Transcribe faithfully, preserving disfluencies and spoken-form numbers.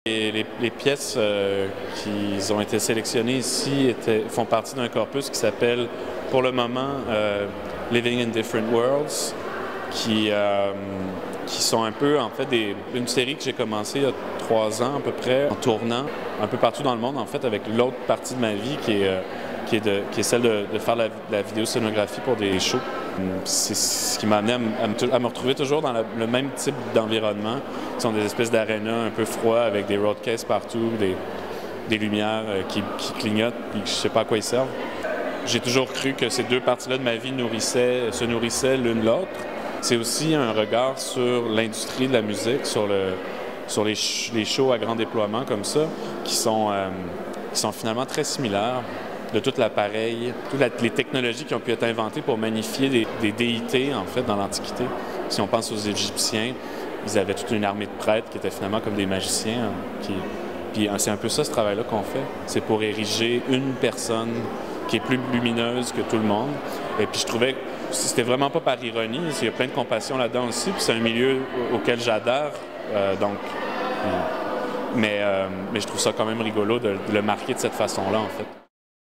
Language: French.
Et les, les pièces euh, qui ont été sélectionnées ici étaient, font partie d'un corpus qui s'appelle, pour le moment, euh, Living in Different Worlds, qui, euh, qui sont un peu, en fait, des, une série que j'ai commencé il y a trois ans à peu près, en tournant un peu partout dans le monde, en fait, avec l'autre partie de ma vie qui est, euh, qui est, de, qui est celle de, de faire la, la vidéoscénographie pour des shows. C'est ce qui m'a amené à me, à, me, à me retrouver toujours dans la, le même type d'environnement, qui sont des espèces d'arénas un peu froids avec des roadcasts partout, des, des lumières euh, qui, qui clignotent, puis je sais pas à quoi ils servent. J'ai toujours cru que ces deux parties-là de ma vie nourrissaient, se nourrissaient l'une l'autre. C'est aussi un regard sur l'industrie de la musique, sur, le, sur les, sh les shows à grand déploiement comme ça, qui sont, euh, qui sont finalement très similaires, de tout l'appareil, toutes la, les technologies qui ont pu être inventées pour magnifier des, des déités, en fait, dans l'Antiquité. Si on pense aux Égyptiens, ils avaient toute une armée de prêtres qui étaient finalement comme des magiciens. Hein, qui, puis c'est un peu ça, ce travail-là qu'on fait. C'est pour ériger une personne qui est plus lumineuse que tout le monde. Et puis je trouvais que c'était vraiment pas par ironie, il y a plein de compassion là-dedans aussi, puis c'est un milieu auquel j'adhère, euh, donc... Mais, euh, mais je trouve ça quand même rigolo de, de le marquer de cette façon-là, en fait.